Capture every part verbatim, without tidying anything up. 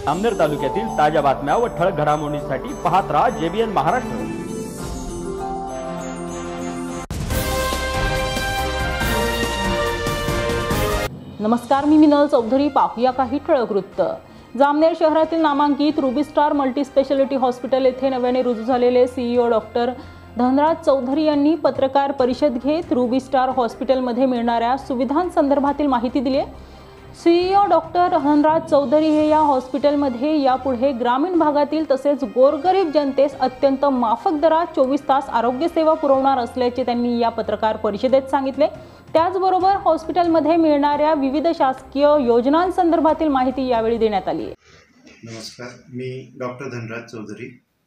जामनेर तालुक्यातील ताज्या बातम्या व ठळक घडामोडींसाठी पाहत राहा जेबीएन महाराष्ट्र। नमस्कार, मी मिनल चौधरी। पाहूया काही ठळक वृत्त। जामनेर शहरातील नामांकित Ruby Star multi speciality hospital येथे नव्याने रुजू झालेले सीईओ डॉक्टर धनराज चौधरी यांनी पत्रकार परिषद घेत रुबी स्टार हॉस्पिटलमध्ये मिळणाऱ्या सुविधांसंदर्भातील माहिती दिली। सीईओ डॉक्टर धनराज चौधरी हे या हॉस्पिटलमध्ये यापुढे ग्रामीण भागातील तसेच गोरगरीब जनतेस अत्यंत माफक दरात चोवीस तास आरोग्य सेवा पुरवणार असल्याचे त्यांनी या पत्रकार परिषदेत सांगितले। त्याचबरोबर हॉस्पिटलमध्ये मिळणाऱ्या विविध शासकीय योजनांसंदर्भातील माहिती यावेळी देण्यात आली। नमस्कार, मी डॉक्टर धनराज चौधरी।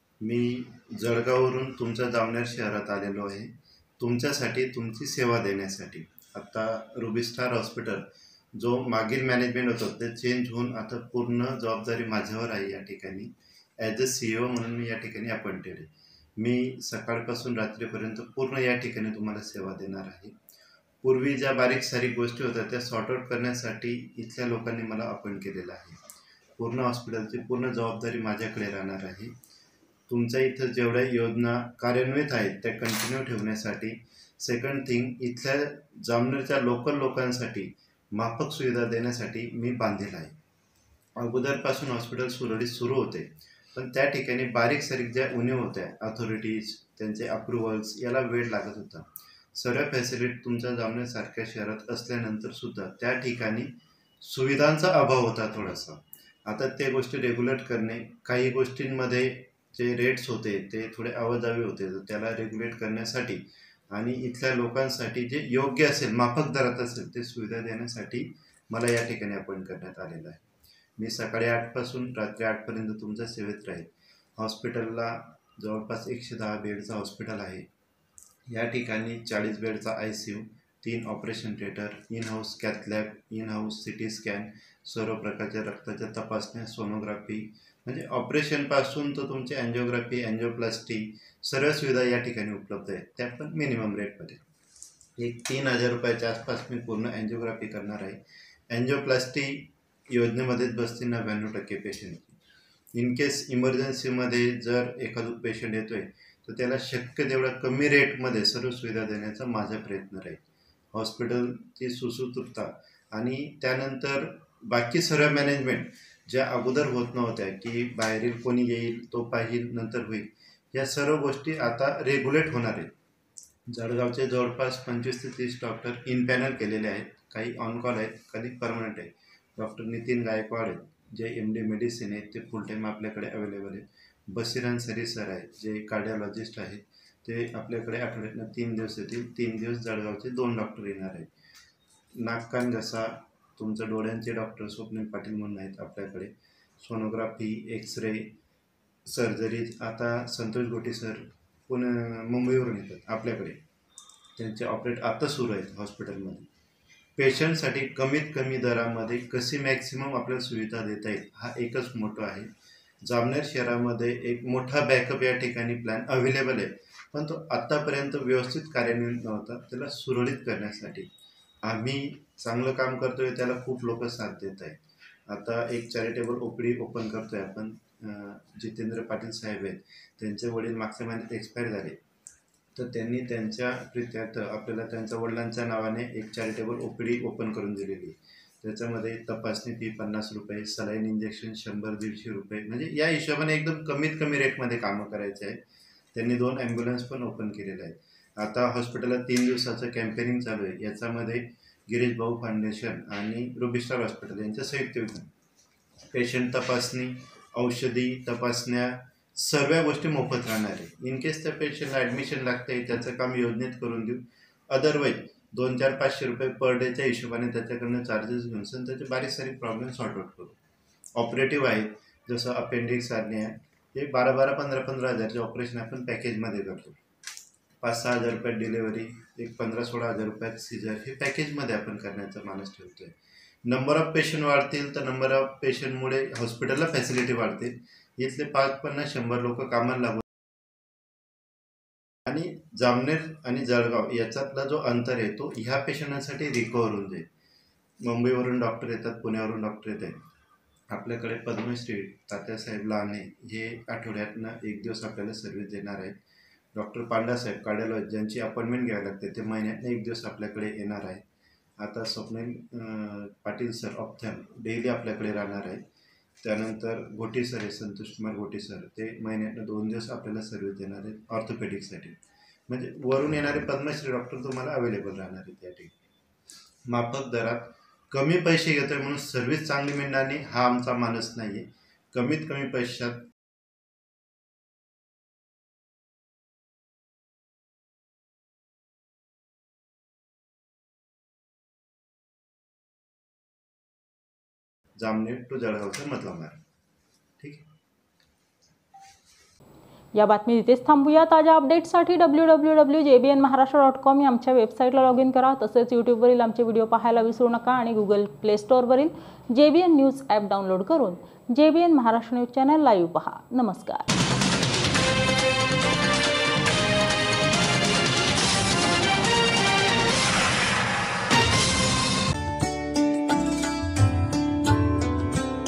मी जळगाववरून तुमच्या जामनेर शहरात आलेलो आहे तुमच्यासाठी तुमची सेवा देण्यासाठी। आता रुबी स्टार हॉस्पिटल जो मागील मॅनेजमेंट होतं ते चेंज होऊन आता पूर्ण जबाबदारी माझ्यावर आहे। या ठिकाणी ॲज अ सीईओ म्हणून मी या ठिकाणी अपॉइंटेड आहे। मी सकाळपासून रात्रीपर्यंत पूर्ण या ठिकाणी तुम्हाला सेवा देणार आहे। पूर्वी ज्या बारीक सारीक गोष्टी होत्या त्या सॉर्ट आउट करण्यासाठी इथल्या लोकांनी मला अपॉइंट केलेलं आहे। पूर्ण हॉस्पिटलची पूर्ण जबाबदारी माझ्याकडे राहणार आहे। तुमच्या इथं जेवढ्या योजना कार्यान्वित आहेत त्या कंटिन्यू ठेवण्यासाठी, सेकंड थिंग इथल्या जामनेरच्या लोकल लोकांसाठी माफक सुविधा देण्यासाठी मी बांधील आहे। अगोदरपासून हॉस्पिटल सुरळीत सुरू होते, पण त्या ठिकाणी बारीक सारीक ज्या उणीव होत्या, अथॉरिटीज त्यांचे अप्रुव्हल्स याला वेळ लागत होता। सर्व फॅसिलिटी तुमच्या जामनेरसारख्या शहरात असल्यानंतर सुद्धा त्या ठिकाणी सुविधांचा अभाव होता थोडासा। आता ते गोष्टी रेग्युलेट करणे, काही गोष्टींमध्ये जे रेट्स होते ते थोडे अवजावी होते, तर त्याला रेग्युलेट करण्यासाठी आणि इथल्या लोकांसाठी जे योग्य असेल, माफक दरात असेल ते सुविधा देण्यासाठी मला या ठिकाणी अपॉइंट करण्यात आलेलं आहे। मी सकाळी आठपासून रात्री आठपर्यंत तुमच्या सेवेत राहील। हॉस्पिटलला जवळपास एकशे दहा बेडचं हॉस्पिटल आहे। या ठिकाणी चाळीस बेडचा आय सी यू, तीन operation theatre, in house cath lab, in house C T scan, सर्व प्रकारच्या रक्ताच्या तपासण्या, सोनोग्राफी, म्हणजे ऑपरेशनपासून तर तुमची अँजिओग्राफी, अँजिओप्लास्टी सर्व सुविधा या ठिकाणी उपलब्ध आहेत, त्या पण मिनिमम रेटमध्ये। एक तीन हजार रुपयाच्या आसपास मी पूर्ण अँजिओग्राफी करणार आहे। अँजिओप्लास्टी योजनेमध्येच बसते नव्याण्णव टक्के पेशंट। इन केस इमर्जन्सीमध्ये जर एखादं पेशंट येतोय तर त्याला शक्य तेवढ्या कमी रेटमध्ये सर्व सुविधा देण्याचा माझा प्रयत्न राहील। हॉस्पिटलची सुसूत्रता आणि त्यानंतर बाकी सर्व मॅनेजमेंट ज्या अगोदर होत नव्हत्या की बाहेरील कोणी येईल तो पाहिल नंतर होईल, या सर्व गोष्टी आता रेग्युलेट होणार आहेत। जळगावचे जवळपास पंचवीस ते तीस डॉक्टर इन पॅनल केलेले आहेत, काही ऑन कॉल आहेत, काही परमनंट आहेत। डॉक्टर नितीन गायकवाड आहेत जे एम डी मेडिसिन आहेत, ते फुल टाईम आपल्याकडे अवेलेबल आहेत। बसिरान सरी सर आहेत जे कार्डिओलॉजिस्ट आहेत, ते आपल्याकडे आठवड्यातनं तीन दिवस येतील। तीन दिवस जळगावचे दोन डॉक्टर येणार आहेत। नाक कान घसा तुमचं डोळ्यांचे डॉक्टर स्वप्नील पाटील म्हणून आहेत आपल्याकडे। सोनोग्राफी, एक्सरे, सर्जरीज आता संतोष गोटी सर पुणे मुंबईवरून येतात आपल्याकडे, त्यांचे ऑपरेट आता सुरू आहेत हॉस्पिटलमध्ये। पेशंटसाठी कमीत कमी दरामध्ये कशी मॅक्सिमम आपल्याला सुविधा देता येईल हा एकच मोठा आहे। जामनेर शहरामध्ये एक मोठा बॅकअप या ठिकाणी प्लॅन अवेलेबल आहे, पण तो आत्तापर्यंत व्यवस्थित कार्यान्वित नव्हता। त्याला सुरळीत करण्यासाठी आम्ही चांगलं काम करतोय, त्याला खूप लोक साथ देत आहेत। आता एक चॅरिटेबल ओपीडी ओपन करतोय आपण। जितेंद्र पाटील साहेब आहेत, त्यांचे वडील मागच्या महिन्यात एक्सपायर झाले, तर त्यांनी त्यांच्या प्रित्यार्थ आपल्याला त्यांच्या वडिलांच्या नावाने एक चॅरिटेबल ओपीडी ओपन करून दिलेली। त्याच्यामध्ये तपासणी फी पन्नास रुपये, सलाईन इंजेक्शन शंभर दीडशे रुपये, म्हणजे या हिशोबाने एकदम कमीत कमी रेटमध्ये कामं करायचे आहे। त्यांनी दोन ॲम्ब्युलन्स पण ओपन केलेले आहेत। आता हॉस्पिटलला तीन दिवसाचं कॅम्पेनिंग चालू आहे। याच्यामध्ये गिरीश भाऊ फाउंडेशन आणि रुबी स्टार हॉस्पिटल यांच्या संयुक्त विद्यमान पेशंट तपासणी, औषधी तपासण्या सर्व गोष्टी मोफत राहणार आहे। इन केस त्या पेशंटला ॲडमिशन लागते त्याचं काम योजनेत करून देऊ। अदरवाईज दोन चार पाचशे रुपये पर डेच्या हिशोबाने त्याच्याकडनं चार्जेस घेऊन सण त्याचे बारीक सारीक प्रॉब्लेम सॉर्ट आउट करू। ऑपरेटिव्ह आहेत जसं अपेंडिक्स आर्निया, हे बारा बारा पंधरा पंधरा हजारचे ऑपरेशन आपण पॅकेजमध्ये करतो। पाच सहा हजार रुपयात डिलेवरी, एक पंधरा सोळा हजार रुपयात सीजर, हे पॅकेजमध्ये आपण करण्याचा मानस ठेवतोय। नंबर ऑफ पेशंट वाढतील तर नंबर ऑफ पेशंटमुळे हॉस्पिटलला फॅसिलिटी वाढतील। इथले पाच पन्नास शंभर लोक कामाला लागू आणि जामनेर आणि जळगाव याच्यातला जो अंतर आहे तो ह्या पेशंटांसाठी रिकवर होऊन जाईल। मुंबईवरून डॉक्टर येतात, पुण्यावरून डॉक्टर येत आहेत, आपल्याकडे पद्मश्री तात्यासाहेब लहाने हे आठवड्यातनं एक दिवस आपल्याला सर्व्हिस देणार आहे. डॉक्टर पांडासाहेब कार्डिओलॉजी ज्यांची अपॉइंटमेंट घ्यावी लागते ते महिन्यातनं एक दिवस आपल्याकडे येणार आहे. आता स्वप्नील अं, पाटील सर ऑप्थन डेली आपल्याकडे राहणार आहे. त्यानंतर घोटी सर आहे, संतोष कुमार घोटी सर, ते महिन्यातनं दोन दिवस आपल्याला सर्व्हिस देणार आहेत ऑर्थोपेडिकसाठी. म्हणजे वरून येणारे पद्मश्री डॉक्टर तुम्हाला अवेलेबल राहणार आहेत त्या ठिकाणी. माफक दरात कमी पैसे घेतोय म्हणून सर्व्हिस चांगली मिळणार नाही हा आमचा मानस नाही आहे. कमीत कमी पैशात जामनेर टू जळगावचा मधला मार्ग. ठीक आहे. या बातमी इथेच थांबूया. ताज्या अपडेट्ससाठी W W W J B N Maharashtra dot com या आमच्या वेबसाईटला लॉग इन करा. तसेच यूट्यूबवरील आमचे व्हिडिओ पाहायला विसरू नका आणि गुगल प्ले स्टोअरवरील J B N news app download करून J B N Maharashtra news channel live पहा. नमस्कार.